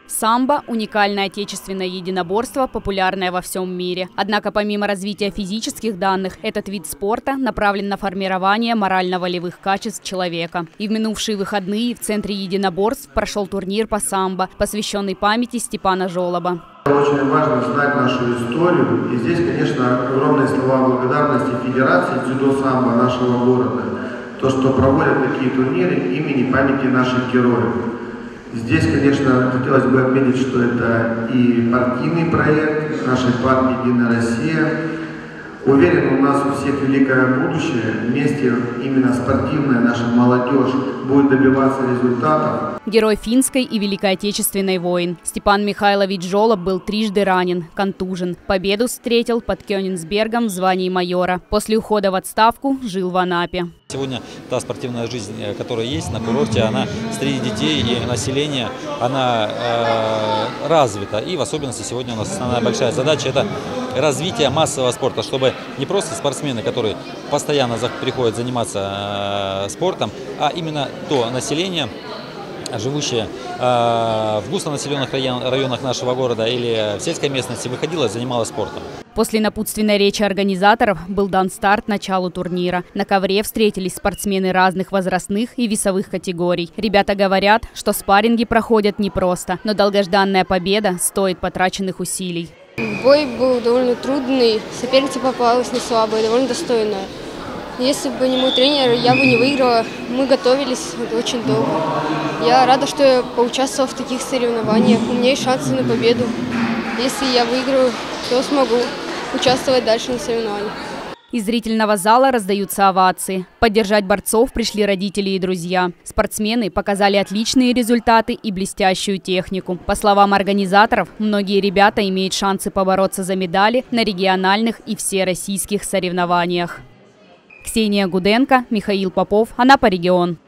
Самбо – уникальное отечественное единоборство, популярное во всем мире. Однако помимо развития физических данных, этот вид спорта направлен на формирование морально-волевых качеств человека. И в минувшие выходные в Центре единоборств прошел турнир по самбо, посвященный памяти Степана Жолоба. Очень важно знать нашу историю. И здесь, конечно, огромные слова благодарности Федерации дзюдо-самбо нашего города. То, что проводят такие турниры имени памяти наших героев. Здесь, конечно, хотелось бы отметить, что это и партийный проект нашей партии «Единая Россия». Уверен, у нас у всех великое будущее. Вместе именно спортивная наша молодежь будет добиваться результатов. Герой финской и Великой Отечественной войн. Степан Михайлович Жолоб был трижды ранен, контужен. Победу встретил под Кёнигсбергом в звании майора. После ухода в отставку жил в Анапе. Сегодня та спортивная жизнь, которая есть на курорте, она среди детей и населения, она развита. И в особенности сегодня у нас основная большая задача – это развитие массового спорта, чтобы не просто спортсмены, которые постоянно приходят заниматься спортом, а именно то население, живущее в густонаселенных районах нашего города или в сельской местности, выходило и занималось спортом. После напутственной речи организаторов был дан старт началу турнира. На ковре встретились спортсмены разных возрастных и весовых категорий. Ребята говорят, что спарринги проходят непросто, но долгожданная победа стоит потраченных усилий. Бой был довольно трудный, соперница попалась не слабая, довольно достойная. Если бы не мой тренер, я бы не выиграла. Мы готовились очень долго. Я рада, что я поучаствовала в таких соревнованиях. У меня есть шансы на победу. Если я выиграю, то смогу участвовать дальше на соревнованиях. Из зрительного зала раздаются овации. Поддержать борцов пришли родители и друзья. Спортсмены показали отличные результаты и блестящую технику. По словам организаторов, многие ребята имеют шансы побороться за медали на региональных и всероссийских соревнованиях. Ксения Гуденко, Михаил Попов, Анапа регион.